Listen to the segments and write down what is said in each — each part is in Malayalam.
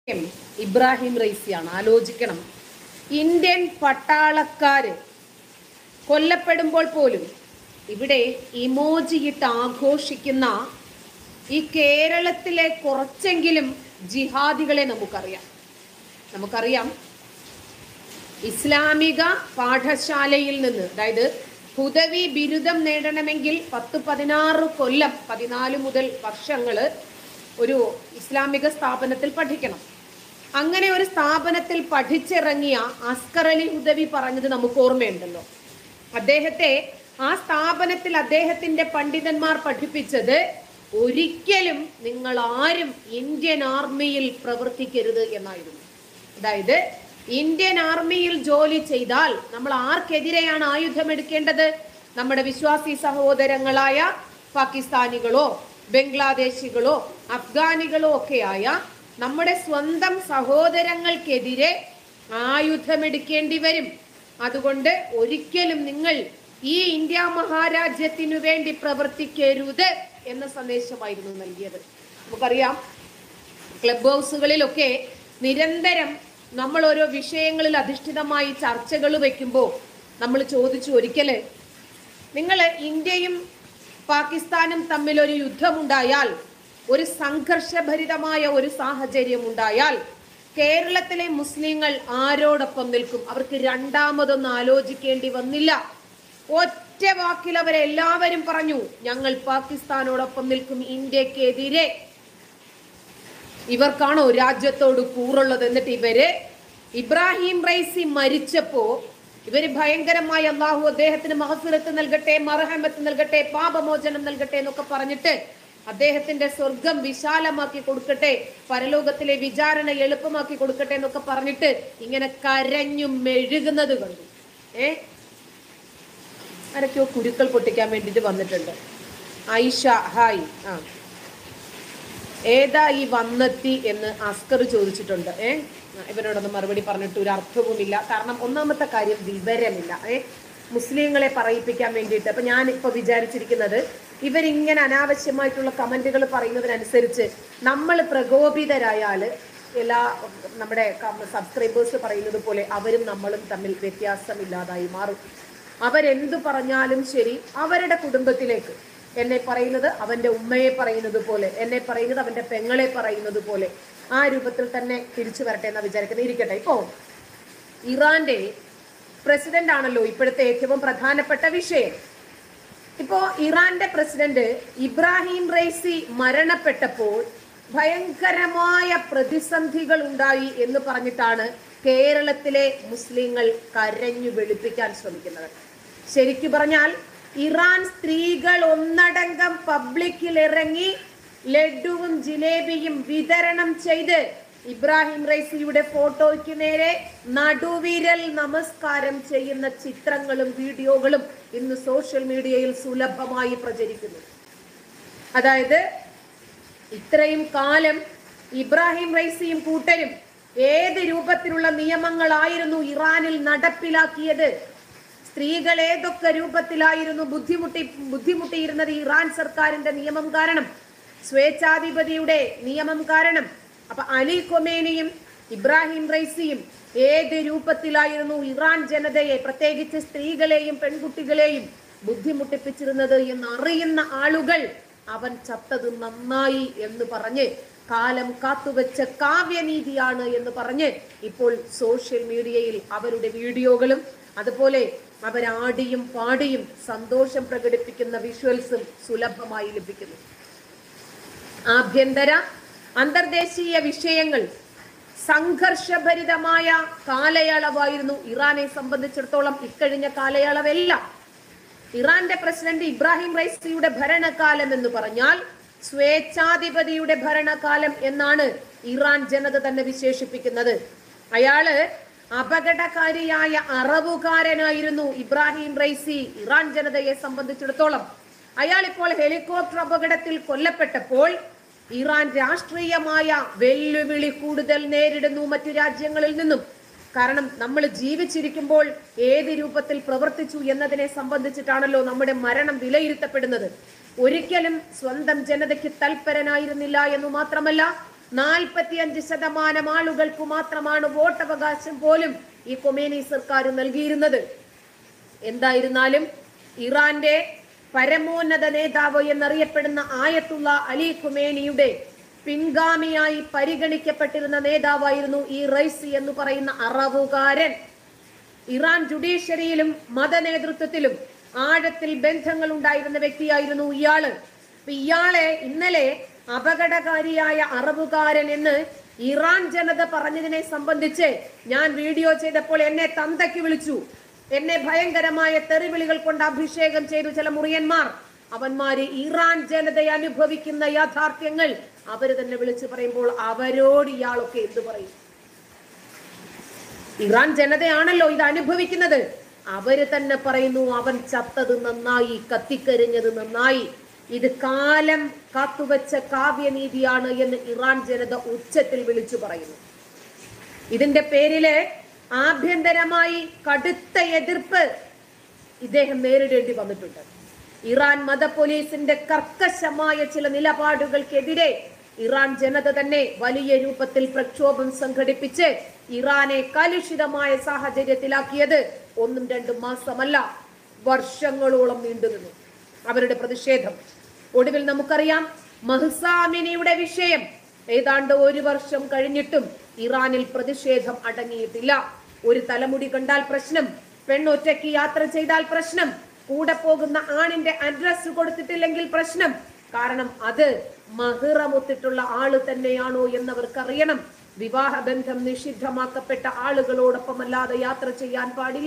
ഇബ്രാഹിം റൈസിയാണ്. ആലോചിക്കണം, ഇന്ത്യൻ പട്ടാളക്കാര് കൊല്ലപ്പെടുമ്പോൾ പോലും ഇവിടെ ഇമോജിയിട്ട് ആഘോഷിക്കുന്ന ഈ കേരളത്തിലെ കുറച്ചെങ്കിലും ജിഹാദികളെ നമുക്കറിയാം. ഇസ്ലാമിക പാഠശാലയിൽ നിന്ന്, അതായത് ഹുദവി ബിരുദം നേടണമെങ്കിൽ 10-16 കൊല്ലം 14 മുതൽ വർഷങ്ങള് ഒരു ഇസ്ലാമിക സ്ഥാപനത്തിൽ പഠിക്കണം. അങ്ങനെ ഒരു സ്ഥാപനത്തിൽ പഠിച്ചിറങ്ങിയ അസ്കർ അലി ഹുദവി പറഞ്ഞത് നമുക്ക് ഓർമ്മയുണ്ടല്ലോ. അദ്ദേഹത്തെ ആ സ്ഥാപനത്തിൽ അദ്ദേഹത്തിന്റെ പണ്ഡിതന്മാർ പഠിപ്പിച്ചത്, ഒരിക്കലും നിങ്ങൾ ആരും ഇന്ത്യൻ ആർമിയിൽ പ്രവർത്തിക്കരുത് എന്നായിരുന്നു. അതായത് ഇന്ത്യൻ ആർമിയിൽ ജോലി ചെയ്താൽ നമ്മൾ ആർക്കെതിരെയാണ് ആയുധമെടുക്കേണ്ടത്? നമ്മുടെ വിശ്വാസി സഹോദരങ്ങളായ പാകിസ്ഥാനികളോ ബംഗ്ലാദേശികളോ അഫ്ഗാനികളോ ഒക്കെയായ നമ്മുടെ സ്വന്തം സഹോദരങ്ങൾക്കെതിരെ ആയുധമെടുക്കേണ്ടി വരും. അതുകൊണ്ട് ഒരിക്കലും നിങ്ങൾ ഈ ഇന്ത്യ മഹാരാജ്യത്തിനു വേണ്ടി പ്രവർത്തിക്കരുത് എന്ന സന്ദേശമായിരുന്നു നൽകിയത്. നമുക്കറിയാം, ക്ലബ് ഹൗസുകളിലൊക്കെ നിരന്തരം നമ്മൾ ഓരോ വിഷയങ്ങളിൽ അധിഷ്ഠിതമായി ചർച്ചകൾ വെക്കുമ്പോൾ നമ്മൾ ചോദിച്ചു, ഒരിക്കല് നിങ്ങൾ ഇന്ത്യയും പാകിസ്ഥാനും തമ്മിൽ ഒരു യുദ്ധമുണ്ടായാൽ, ഒരു സംഘർഷഭരിതമായ ഒരു സാഹചര്യം ഉണ്ടായാൽ കേരളത്തിലെ മുസ്ലിങ്ങൾ ആരോടൊപ്പം നിൽക്കും? അവർക്ക് രണ്ടാമതൊന്നും ആലോചിക്കേണ്ടി വന്നില്ല. ഒറ്റ വാക്കിൽ അവരെല്ലാവരും പറഞ്ഞു, ഞങ്ങൾ പാകിസ്ഥാനോടൊപ്പം നിൽക്കും, ഇന്ത്യക്കെതിരെ. ഇവർക്കാണോ രാജ്യത്തോട് കൂറുള്ളത്? എന്നിട്ട് ഇബ്രാഹിം റൈസി മരിച്ചപ്പോ ഇവര് ഭയങ്കരമായി അള്ളാഹു അദ്ദേഹത്തിന് മഹഫിറത്ത് നൽകട്ടെ, മർഹമത്ത് നൽകട്ടെ, പാപമോചനം നൽകട്ടെ എന്നൊക്കെ പറഞ്ഞിട്ട് അദ്ദേഹത്തിന്റെ സ്വർഗം വിശാലമാക്കി കൊടുക്കട്ടെ, പരലോകത്തിലെ വിചാരണ എളുപ്പമാക്കി കൊടുക്കട്ടെ എന്നൊക്കെ പറഞ്ഞിട്ട് ഇങ്ങനെ കരഞ്ഞു മെഴുകുന്നത് കണ്ടു. ആരൊക്കെയോ കുരുക്കൾ പൊട്ടിക്കാൻ വേണ്ടിട്ട് വന്നിട്ടുണ്ട്. ഐഷ ഹായ്. ഏതാ ഈ വന്നെത്തി എന്ന് അസ്കർ ചോദിച്ചിട്ടുണ്ട്. ഇവരോടൊന്നും മറുപടി പറഞ്ഞിട്ട് ഒരു അർത്ഥവുമില്ല. കാരണം ഒന്നാമത്തെ കാര്യം, വിവരമില്ല. മുസ്ലിങ്ങളെ പറയിപ്പിക്കാൻ വേണ്ടിയിട്ട്. അപ്പൊ ഞാൻ ഇപ്പൊ വിചാരിച്ചിരിക്കുന്നത്, ഇവരിങ്ങനെ അനാവശ്യമായിട്ടുള്ള കമന്റുകൾ പറയുന്നതിനനുസരിച്ച് നമ്മൾ പ്രകോപിതരായാൽ നമ്മുടെ സബ്സ്ക്രൈബേഴ്സ് പറയുന്നത് പോലെ അവരും നമ്മളും തമ്മിൽ വ്യത്യാസമില്ലാതായി മാറും. അവരെന്തു പറഞ്ഞാലും ശരി, അവരുടെ കുടുംബത്തിലേക്ക് എന്നെ പറയുന്നത് അവന്റെ ഉമ്മയെ പറയുന്നത് പോലെ, എന്നെ പറയുന്നത് അവന്റെ പെങ്ങളെ പറയുന്നത് പോലെ, ആ രൂപത്തിൽ തന്നെ തിരിച്ചു വരട്ടെ എന്നാ വിചാരിക്കുന്നത്. ഇരിക്കട്ടെ, ഇപ്പോ ഇറാന്റെ പ്രസിഡന്റ് ആണല്ലോ ഇപ്പോഴത്തെ ഏറ്റവും പ്രധാനപ്പെട്ട വിഷയം. ഇപ്പോ ഇറാന്റെ പ്രസിഡന്റ് ഇബ്രാഹിം റൈസി മരണപ്പെട്ടപ്പോൾ ഭയങ്കരമായ പ്രതിസന്ധികൾ ഉണ്ടായി എന്ന് പറഞ്ഞിട്ടാണ് കേരളത്തിലെ മുസ്ലിങ്ങൾ കരഞ്ഞു വെളുപ്പിക്കാൻ ശ്രമിക്കുന്നത്. ശരിക്കു പറഞ്ഞാൽ ഇറാൻ സ്ത്രീകൾ ഒന്നടങ്കം പബ്ലിക്കിൽ ഇറങ്ങി ലഡുവും ജിലേബിയും വിതരണം ചെയ്ത് ഇബ്രാഹിം റൈസിയുടെ ഫോട്ടോയ്ക്ക് നേരെ നടുവിരൽ നമസ്കാരം ചെയ്യുന്ന ചിത്രങ്ങളും വീഡിയോകളും ഇന്ന് സോഷ്യൽ മീഡിയയിൽ സുലഭമായി പ്രചരിക്കുന്നു. അതായത് ഇത്രയും കാലം ഇബ്രാഹിം റൈസിയും കൂട്ടരും ഏത് രൂപത്തിലുള്ള നിയമങ്ങളായിരുന്നു ഇറാനിൽ നടപ്പിലാക്കിയത്? സ്ത്രീകൾ ഏതൊക്കെ രൂപത്തിലായിരുന്നു ബുദ്ധിമുട്ടിയിരുന്നത് ഇറാൻ സർക്കാരിന്റെ നിയമം കാരണം, സ്വേച്ഛാധിപതിയുടെ നിയമം കാരണം. അപ്പൊ അലി ഖൊമേനിയും ഇബ്രാഹിം റൈസിയും ഏത് രൂപത്തിലായിരുന്നു ഇറാൻ ജനതയെ, പ്രത്യേകിച്ച് സ്ത്രീകളെയും പെൺകുട്ടികളെയും ബുദ്ധിമുട്ടിപ്പിച്ചിരുന്നത് എന്നറിയുന്ന ആളുകൾ അവൻ ചത്തത് നന്നായി എന്ന് പറഞ്ഞ്, കാലം കാത്തുവെച്ച കാവ്യനീതിയാണ് എന്ന് പറഞ്ഞ് ഇപ്പോൾ സോഷ്യൽ മീഡിയയിൽ അവരുടെ വീഡിയോകളും അതുപോലെ അവരാടിയും പാടിയും സന്തോഷം പ്രകടിപ്പിക്കുന്ന വിഷ്വൽസും സുലഭമായി ലഭിക്കുന്നു. ആഭ്യന്തര അന്തർദേശീയ വിഷയങ്ങൾ സംഘർഷഭരിതമായ കാലയളവായിരുന്നു ഇറാനെ സംബന്ധിച്ചിടത്തോളം ഇക്കഴിഞ്ഞ കാലയളവല്ല. ഇറാന്റെ പ്രസിഡന്റ് ഇബ്രാഹിം റൈസിയുടെ ഭരണകാലം എന്ന് പറഞ്ഞാൽ സ്വേച്ഛാധിപതിയുടെ ഭരണകാലം എന്നാണ് ഇറാൻ ജനത തന്നെ വിശേഷിപ്പിക്കുന്നത്. അയാള് അപകടകാരിയായ അറബുകാരനായിരുന്നു ഇബ്രാഹിം റൈസി ഇറാൻ ജനതയെ സംബന്ധിച്ചിടത്തോളം. അയാൾ ഇപ്പോൾ ഹെലികോപ്റ്റർ അപകടത്തിൽ കൊല്ലപ്പെട്ടപ്പോൾ ഇറാൻ രാഷ്ട്രീയമായ വെല്ലുവിളി കൂടുതൽ നേരിടുന്നു മറ്റു രാജ്യങ്ങളിൽ നിന്നും. കാരണം നമ്മൾ ജീവിച്ചിരിക്കുമ്പോൾ ഏത് രൂപത്തിൽ പ്രവർത്തിച്ചു എന്നതിനെ സംബന്ധിച്ചിട്ടാണല്ലോ നമ്മുടെ മരണം വിലയിരുത്തപ്പെടുന്നത്. ഒരിക്കലും സ്വന്തം ജനതയ്ക്ക് തൽപരനായിരുന്നില്ല എന്നു മാത്രമല്ല, 45% ആളുകൾക്ക് മാത്രമാണ് വോട്ടവകാശം പോലും ഈ കൊമേനി സർക്കാർ നൽകിയിരുന്നത്. എന്തായിരുന്നാലും ഇറാന്റെ പരമോന്നത നേതാവ് എന്നറിയപ്പെടുന്ന ആയത്തുള്ള അലി ഖുമേനിയുടെ പിൻഗാമിയായി പരിഗണിക്കപ്പെട്ടിരുന്ന നേതാവായിരുന്നു ഈ റൈസി എന്ന് പറയുന്ന അറബുകാരൻ. ഇറാൻ ജുഡീഷ്യറിയിലും മത നേതൃത്വത്തിലും ആഴത്തിൽ ബന്ധങ്ങൾ ഉണ്ടായിരുന്ന വ്യക്തിയായിരുന്നു ഇയാള്. ഇയാളെ ഇന്നലെ അപകടകാരിയായ അറബുകാരൻ എന്ന് ഇറാൻ ജനത പറഞ്ഞതിനെ സംബന്ധിച്ച് ഞാൻ വീഡിയോ ചെയ്തപ്പോൾ എന്നെ തന്തയ്ക്ക് വിളിച്ചു. എന്നെ ഭയങ്കരമായ തെറിവിളികൾ കൊണ്ട് അഭിഷേകം ചെയ്തു ചില മുറിയന്മാർ. അവന്മാര് ഇറാൻ ജനതയെ അനുഭവിക്കുന്ന യാഥാർത്ഥ്യങ്ങൾ അവര് തന്നെ വിളിച്ചു പറയുമ്പോൾ അവരോട് ഇയാളൊക്കെ എന്തു പറയും? ഇറാൻ ജനതയാണല്ലോ ഇത് അനുഭവിക്കുന്നത്. അവര് തന്നെ പറയുന്നു അവൻ ചത്തത് നന്നായി, കത്തിക്കരിഞ്ഞത് നന്നായി, ഇത് കാലം കാത്തുവച്ച കാവ്യനീതിയാണ് എന്ന് ഇറാൻ ജനത ഉച്ചത്തിൽ വിളിച്ചു പറയുന്നു. ഇതിന്റെ പേരില് ആഭ്യന്തരമായി കടുത്ത എതിർപ്പ് ഇദ്ദേഹം നേരിടേണ്ടി വന്നിട്ടുണ്ട്. ഇറാൻ മത പോലീസിന്റെ കർക്കശമായ ചില നിലപാടുകൾക്കെതിരെ ഇറാൻ ജനത തന്നെ വലിയ രൂപത്തിൽ പ്രക്ഷോഭം സംഘടിപ്പിച്ച് ഇറാനെ കലുഷിതമായ സാഹചര്യത്തിലാക്കിയത് 1-2 മാസമല്ല, വർഷങ്ങളോളം നീണ്ടുനിന്നു അവരുടെ പ്രതിഷേധം. ഒടുവിൽ നമുക്കറിയാം മഹ്സ അമിനിയുടെ വിഷയം. ഏതാണ്ട് 1 വർഷം കഴിഞ്ഞിട്ടും ഇറാനിൽ പ്രതിഷേധം അടങ്ങിയിട്ടില്ല. ഒരു തലമുടി കണ്ടാൽ പ്രശ്നം, പെണ്ണൊറ്റയ്ക്ക് യാത്ര ചെയ്താൽ പ്രശ്നം, കൂടെ പോകുന്ന ആണിന്റെ അഡ്രസ് കൊടുത്തിട്ടില്ലെങ്കിൽ പ്രശ്നം. കാരണം അത് മഹ്റമൊത്തിട്ടുള്ള ആള് തന്നെയാണോ എന്നവർക്കറിയണം. വിവാഹബന്ധം നിഷിദ്ധമാക്കപ്പെട്ട ആളുകളോടൊപ്പം അല്ലാതെ യാത്ര ചെയ്യാൻ പാടില്ല.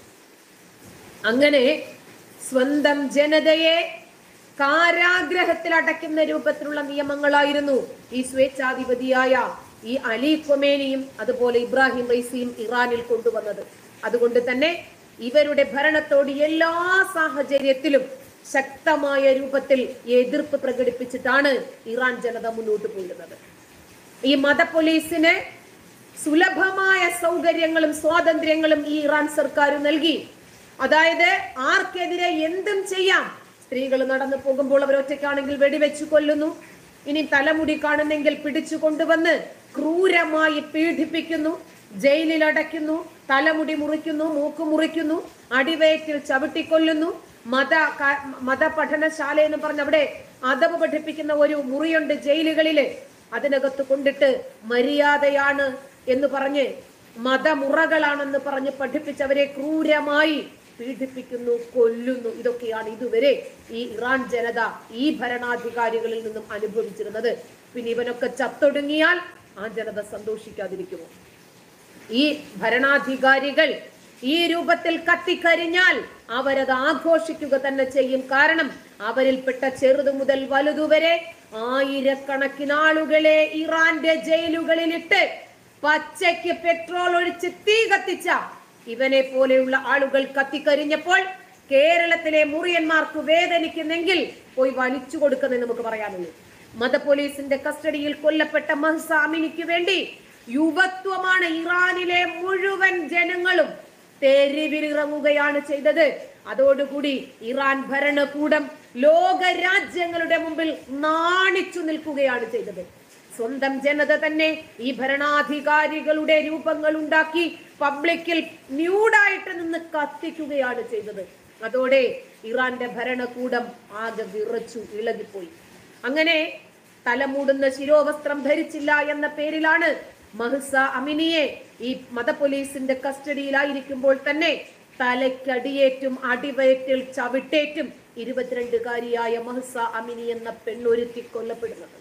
അങ്ങനെ സ്വന്തം ജനതയെ കാരാഗ്രഹത്തിൽ അടയ്ക്കുന്ന രൂപത്തിലുള്ള നിയമങ്ങളായിരുന്നു ഈ സ്വേച്ഛാധിപതിയായ ഈ അലി ഖൊമേനിയും അതുപോലെ ഇബ്രാഹിം റൈസിയും ഇറാനിൽ കൊണ്ടുവന്നത്. അതുകൊണ്ട് തന്നെ ഇവരുടെ ഭരണത്തോട് എല്ലാ സാഹചര്യത്തിലും ശക്തമായ രൂപത്തിൽ എതിർപ്പ് പ്രകടിപ്പിച്ചിട്ടാണ് ഇറാൻ ജനത മുന്നോട്ട് പോയിരുന്നത്. ഈ മത പോലീസിന് സുലഭമായ സൗകര്യങ്ങളും സ്വാതന്ത്ര്യങ്ങളും ഈ ഇറാൻ സർക്കാർ നൽകി. അതായത് ആർക്കെതിരെ എന്തും ചെയ്യാം. സ്ത്രീകൾ നടന്നു പോകുമ്പോൾ അവർ ഒറ്റയ്ക്കാണെങ്കിൽ വെടിവെച്ചു കൊല്ലുന്നു. ഇനി തലമുടി കാണുന്നെങ്കിൽ പിടിച്ചു കൊണ്ടുവന്ന് ക്രൂരമായി പീഡിപ്പിക്കുന്നു, ജയിലിൽ അടയ്ക്കുന്നു, തലമുടി മുറിക്കുന്നു, മൂക്ക് മുറിക്കുന്നു, അടിവയറ്റിൽ ചവിട്ടിക്കൊല്ലുന്നു. മത പഠനശാല എന്ന് പറഞ്ഞ് അവിടെ അദബ് പഠിപ്പിക്കുന്ന ഒരു മുറിയുണ്ട് ജയിലുകളില്. അതിനകത്ത് കൊണ്ടിട്ട് മര്യാദയാണ് എന്ന് പറഞ്ഞ് മതമുറകളാണെന്ന് പറഞ്ഞ് പഠിപ്പിച്ചവരെ ക്രൂരമായി പീഡിപ്പിക്കുന്നു, കൊല്ലുന്നു. ഇതൊക്കെയാണ് ഇതുവരെ ഈ ഇറാൻ ജനത ഈ ഭരണാധികാരികളിൽ നിന്നും അനുഭവിച്ചിരുന്നത്. പിന്നെ ഇവനൊക്കെ ചത്തൊടുങ്ങിയാൽ ആ ജനത സന്തോഷിക്കാതിരിക്കുമോ? ഈ ഭരണാധികാരികൾ ഈ രൂപത്തിൽ കത്തിക്കരിഞ്ഞാൽ അവരത് ആഘോഷിക്കുക തന്നെ ചെയ്യും. കാരണം അവരിൽപ്പെട്ട ചെറുതു മുതൽ വലുതുവരെ ആയിരക്കണക്കിന് ആളുകളെ ഇറാന്റെ ജയിലുകളിലിട്ട് പച്ചയ്ക്ക് പെട്രോൾ ഒഴിച്ച് തീ കത്തിച്ച ഇവനെ പോലെയുള്ള ആളുകൾ കത്തിക്കരിഞ്ഞപ്പോൾ കേരളത്തിലെ മുറിയന്മാർക്ക് വേദനിക്കുന്നെങ്കിൽ പോയി വലിച്ചു കൊടുക്കുന്നേ നമുക്ക് പറയാനുള്ളൂ. മത പോലീസിന്റെ കസ്റ്റഡിയിൽ കൊല്ലപ്പെട്ട മഹ്സ അമിനിക്ക് വേണ്ടി യുവത്വമാണ് ഇറാനിലെ മുഴുവൻ ജനങ്ങളും തെരുവിലിറങ്ങുകയാണ് ചെയ്തത്. അതോടുകൂടി ഇറാൻ ഭരണകൂടം ലോക രാജ്യങ്ങളുടെ മുമ്പിൽ നാണിച്ചു നിൽക്കുകയാണ് ചെയ്തത്. സ്വന്തം ജനത തന്നെ ഈ ഭരണാധികാരികളുടെ രൂപങ്ങൾ ഉണ്ടാക്കി പബ്ലിക്കിൽ ന്യൂഡായിട്ട് നിന്ന് കത്തിക്കുകയാണ് ചെയ്തത്. അതോടെ ഇറാന്റെ ഭരണകൂടം ആകെ വിറച്ചു, ഇളകിപ്പോയി. അങ്ങനെ തലമൂടുന്ന ശിരോവസ്ത്രം ധരിച്ചില്ല എന്ന പേരിലാണ് മഹ്സ അമിനിയെ ഈ മത പോലീസിന്റെ കസ്റ്റഡിയിലായിരിക്കുമ്പോൾ തന്നെ തലയ്ക്കടിയേറ്റും അടിവയറ്റിൽ ചവിട്ടേറ്റും 22കാരിയായ മഹ്സ അമിനി എന്ന പെണ്ണൊരുത്തി കൊല്ലപ്പെടുന്നത്.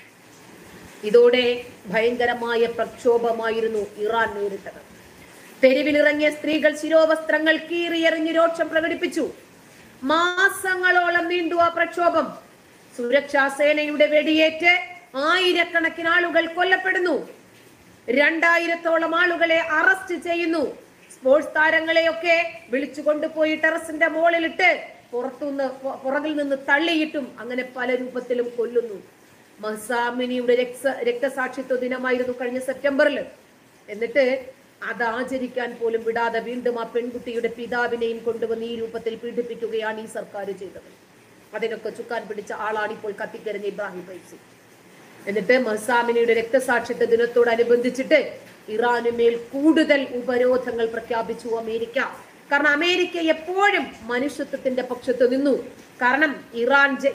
ഇതോടെ ഭയങ്കരമായ പ്രക്ഷോഭമായിരുന്നു ഇറാൻ നേരിട്ടത്. തെരുവിലിറങ്ങിയ സ്ത്രീകൾ ശിരോവസ്ത്രങ്ങൾ കീറിയെറിഞ്ഞ് രോഷം പ്രകടിപ്പിച്ചു. മാസങ്ങളോളം നീണ്ടു ആ പ്രക്ഷോഭം. സുരക്ഷാ സേനയുടെ വെടിയേറ്റ് ആയിരക്കണക്കിന് ആളുകൾ കൊല്ലപ്പെടുന്നു. 2000ഓളം ആളുകളെ അറസ്റ്റ് ചെയ്യുന്നു. സ്പോർട്സ് താരങ്ങളെയൊക്കെ വിളിച്ചു കൊണ്ടുപോയി ടെറസിന്റെ മുകളിലിട്ട് പുറകിൽ നിന്ന് തള്ളിയിട്ടും അങ്ങനെ പല രൂപത്തിലും കൊല്ലുന്നു. മഹ്സ അമിനിയുടെ രക്തസാക്ഷിത്വ ദിനമായിരുന്നു കഴിഞ്ഞ സെപ്റ്റംബറിൽ. എന്നിട്ട് അത് ആചരിക്കാൻ പോലും വിടാതെ വീണ്ടും ആ പെൺകുട്ടിയുടെ പിതാവിനെയും കൊണ്ടുവന്ന് ഈ രൂപത്തിൽ പീഡിപ്പിക്കുകയാണ് ഈ സർക്കാർ ചെയ്തത്. അതിനൊക്കെ ചുക്കാൻ പിടിച്ച ആളാണ് ഇപ്പോൾ കത്തിക്കരിഞ്ഞ ഇബ്രാഹിം റൈസി. എന്നിട്ട് മഹ്സാമിനിയുടെ രക്തസാക്ഷിത്വ ദിനത്തോടനുബന്ധിച്ചിട്ട് ഇറാനുമേൽ കൂടുതൽ ഉപരോധങ്ങൾ പ്രഖ്യാപിച്ചു അമേരിക്ക. കാരണം അമേരിക്ക എപ്പോഴും മനുഷ്യത്വത്തിന്റെ പക്ഷത്ത് നിന്നു. കാരണം ഇറാൻ